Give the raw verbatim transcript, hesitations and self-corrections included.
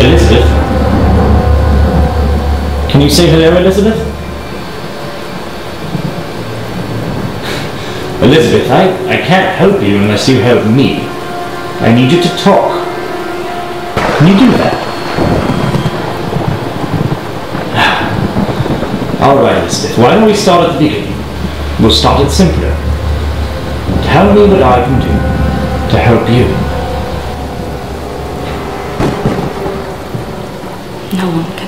Elizabeth? Can you say hello, Elizabeth? Elizabeth, I, I can't help you unless you help me. I need you to talk. Can you do that? Alright, Elizabeth, why don't we start at the beginning? We'll start it simpler. Tell me what I can do to help you. No one can.